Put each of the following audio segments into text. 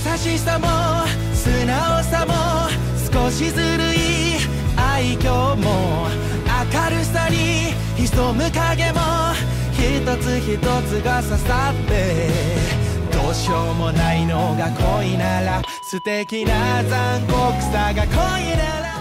しさも素直さも少しずるい愛嬌も明るさに潜む影も一つ一つが刺さってどうしようもないのが恋なら素敵な残酷さが恋なら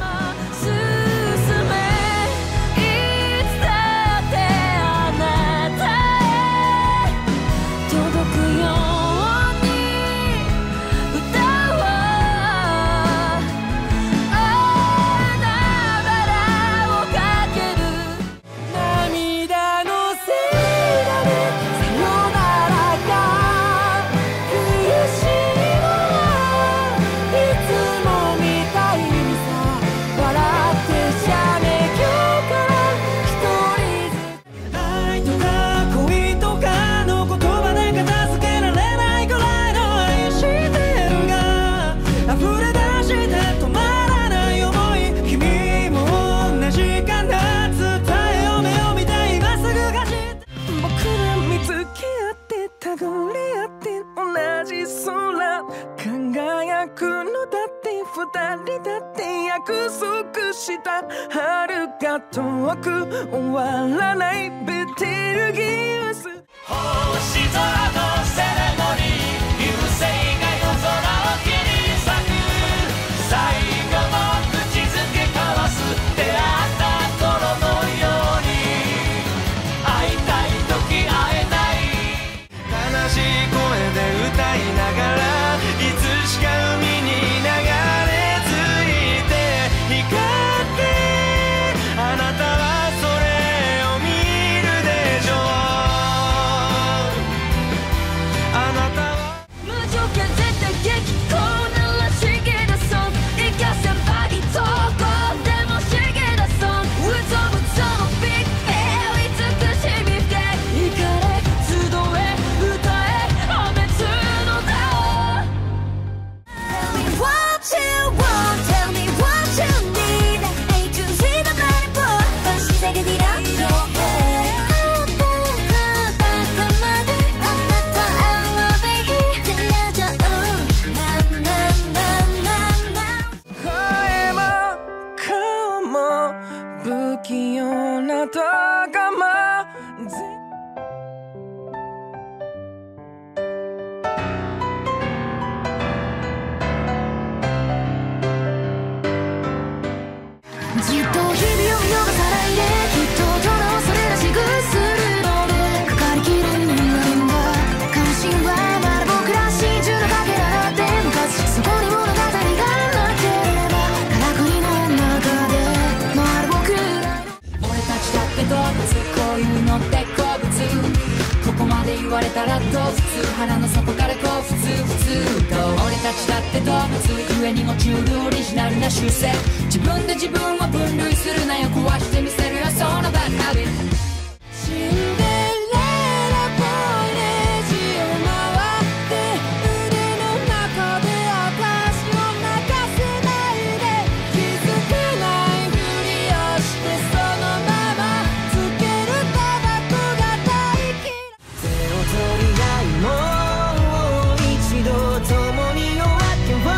輝くのだって二人だって約束した遥か遠く終わらないベテルギウス星空のセレモニー流星が夜空を切り裂く最後の口づけ交わす出会った頃のように会いたい時会えない悲しい声で歌いながらいつしか海に流れ着いて光ってあなたはそれを見るでしょうあなたは無条件絶対激高ならしげ出そう生かせばいいどこでもしげ出そううぞうぞのビッグエア美しみで行かれ集え歌え破滅の名をWhat you want, tell me what you need. A to Z the blind boy, but she's like a dita.声も顔も不器用なとかもじっと日々を見逃さないできっと大人をそれらしくするのでかかりきれになるんだ関心はまだ僕ら真珠のかけらだって昔そこに物語がなければからくりの中でまだ僕らの俺たちだって動物こういうのって好物ここまで言われたらどう普通腹の底からこう普通と俺たちだって動物故に持ちうるオリジナルな習性自分で自分を分類するなよ壊してみせるよそのバッハビシンデレラボーイレジを回って腕の中で私を泣かせないで気づかないふりをしてそのままつけるタバコが大嫌い手を取り合いもう一度共に夜明けを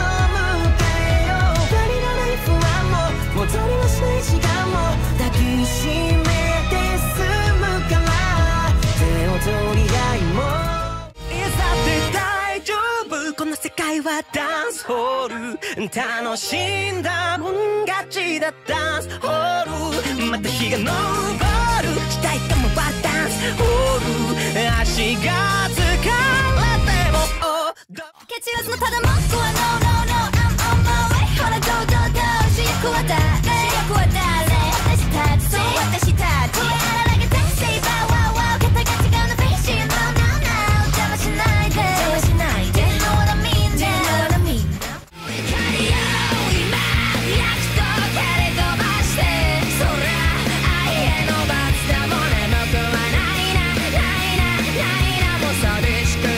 戻りはしない時間も抱きしめて済むから手を取り合いもいざって大丈夫この世界はダンスホール楽しんだもん勝ちだダンスホールまた日が昇るしたいかもはダンスホール足が疲れてもケチらずのただもっとは No no no I'm on my way ほらどうどうどう主役は誰私たちそう私たち声荒らげて Say bow wow wow 肩が違うの Face No no no 邪魔しないで邪魔しないで You know what I mean Do you know what I mean 光を今焼き届けれ飛ばしてそりゃ愛への罰だもん眠くはないなないなないなもう寂しく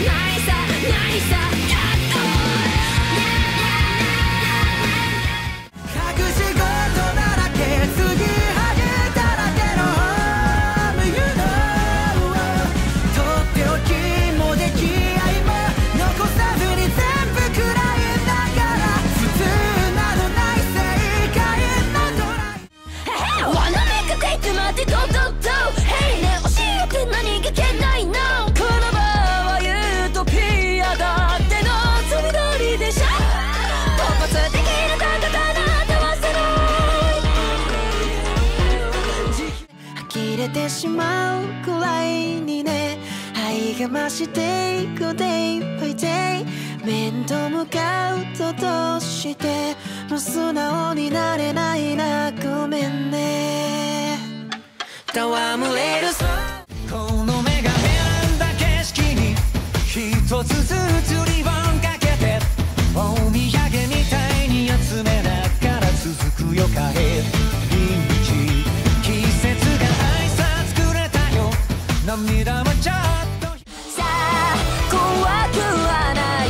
てしまうくらいにね、愛が増していく Day by Day。 面と向かうとどうしてもう素直になれないな、ごめんね。戯れるこの目が選んだ景色に一つずつリボンかけて、お土産みたいに集めながら続くよ帰り道。季節が挨拶くれたよ、涙もちょっとさあ怖くはない、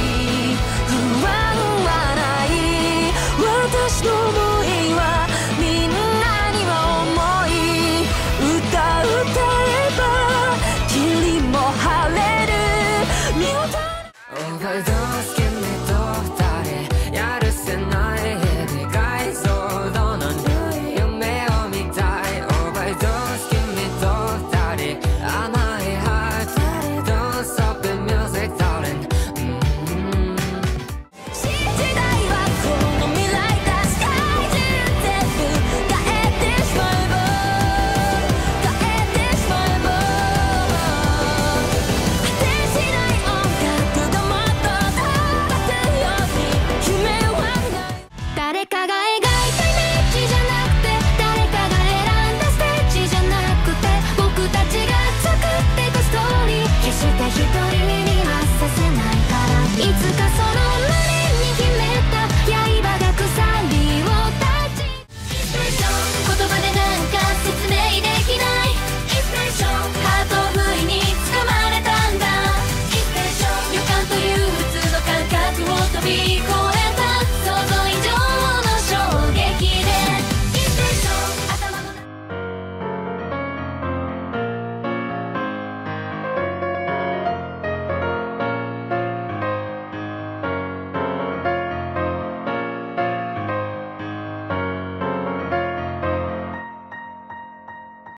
不安はない、私の想いはみんなにも重い。歌えば霧も晴れる見事なオーバードース